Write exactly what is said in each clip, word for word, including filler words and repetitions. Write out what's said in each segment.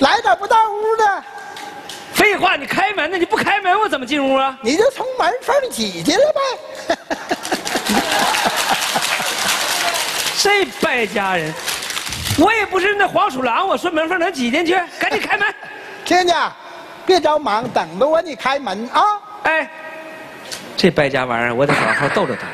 来点不到屋的。 废话，你开门呢？你不开门，我怎么进屋啊？ 你就从门缝挤进来呗。 这败家人，我也不是那黄鼠狼，我顺门缝能挤进去？赶紧开门！ 亲家，别着忙，等着我你开门啊！ 哎，这败家玩意儿，我得好好逗逗他。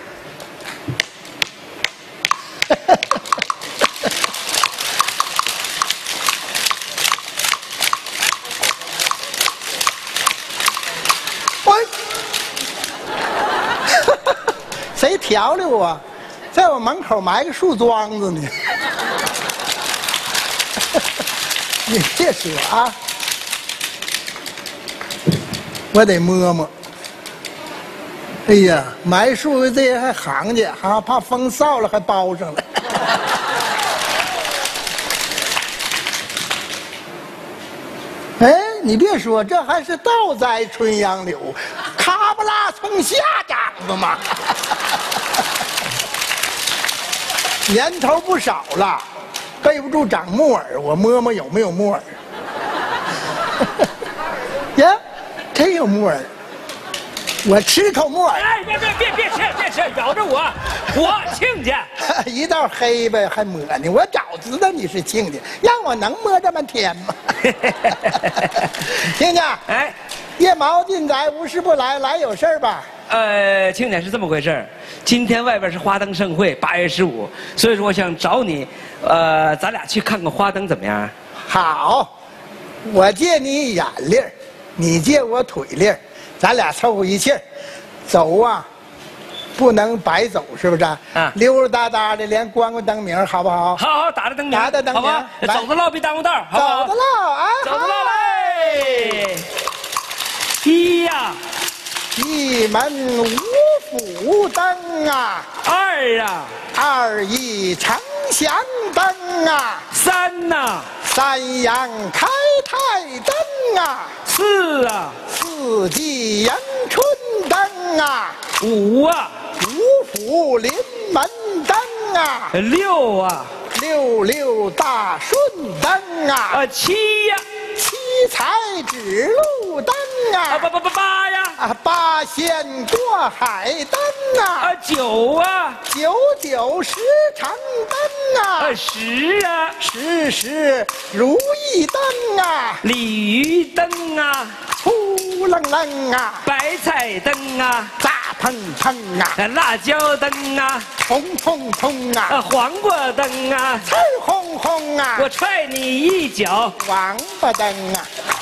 谁调理我？在我门口埋个树桩子呢。你别说啊，我得摸摸。哎呀，埋树这些还行家，还怕风扫了还包上了。哎，你别说，这还是倒栽春杨柳，咔不拉从下长的嘛。年头不少了，背不住长木耳，我摸摸有没有木耳。呀，真有木耳，我吃口木耳。 哎，别别别别吃别吃，咬着我，我亲家。 一道黑呗还摸呢，我早知道你是亲家，让我能摸这么天吗？亲家， 哎， 夜猫进宅，无事不来，来有事吧？ 呃，亲家是这么回事儿，今天外边是花灯盛会，八月十五，所以说我想找你，呃，咱俩去看看花灯怎么样？ 好，我借你眼力儿，你借我腿力儿，咱俩凑合一气儿，走啊，不能白走，是不是？啊，溜溜达达的，连关关灯明，好不好？ 好好打着灯明， 打着灯明， 好吧？走着唠别耽误道，好不好？ 走着唠啊， 走着唠嘞！一呀。 一门五府灯啊， 二啊， 二一呈祥灯啊， 三呐、啊， 三阳开泰灯啊， 四啊， 四季迎春灯啊， 五啊， 五府临门灯啊， 六啊， 六六大顺灯啊， 啊七呀、啊， 七彩指路灯啊， 啊八八八八呀。 啊，八仙过海灯啊！ 啊，九啊， 九九十成灯啊！ 啊，十啊， 十十如意灯啊！ 鲤鱼灯啊， 扑棱棱啊！ 白菜灯啊， 大砰砰啊！ 辣椒灯啊， 冲冲冲啊！ 啊，黄瓜灯啊， 刺轰轰啊！ 我踹你一脚， 王八灯啊！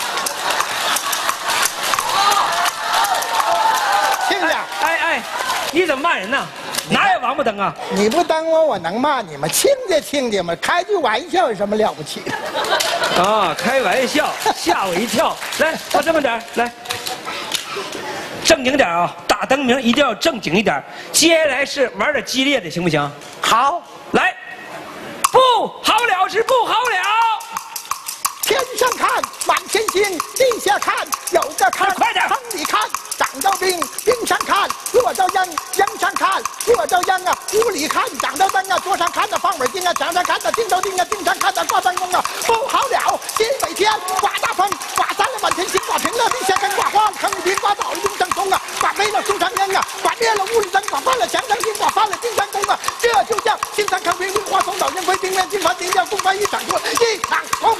亲家， 哎哎，你怎么骂人呢？哪有王八灯啊？ 你不瞪我，我能骂你吗？亲家亲家嘛，开句玩笑有什么了不起的？ 啊，开玩笑，吓我一跳。来，我这么点来，正经点啊！打灯明一定要正经一点。接下来是玩点激烈的，行不行？ 好， 来，不好了是不好了。 天上看满天星，地下看有个坑。 快点！ 坑里看长着冰，冰上看落着秧，秧上看落着秧啊。屋里看长着灯啊，桌上看的放本经啊，墙上看的钉头钉啊，钉上看的挂灯笼啊。不好了，西北天刮大风，刮散了满天星，刮平了地下根，刮花了坑里冰，刮倒了冰上空啊，刮飞了树上烟啊，刮灭了屋里灯，刮翻了墙上星，刮翻了金山宫啊。这就叫青山坑平，冰花松岛烟灰，冰面金盘顶叫公翻一场空，一场空。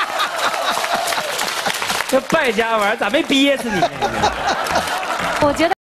这败家玩意儿咋没憋死你呢？ 我觉得。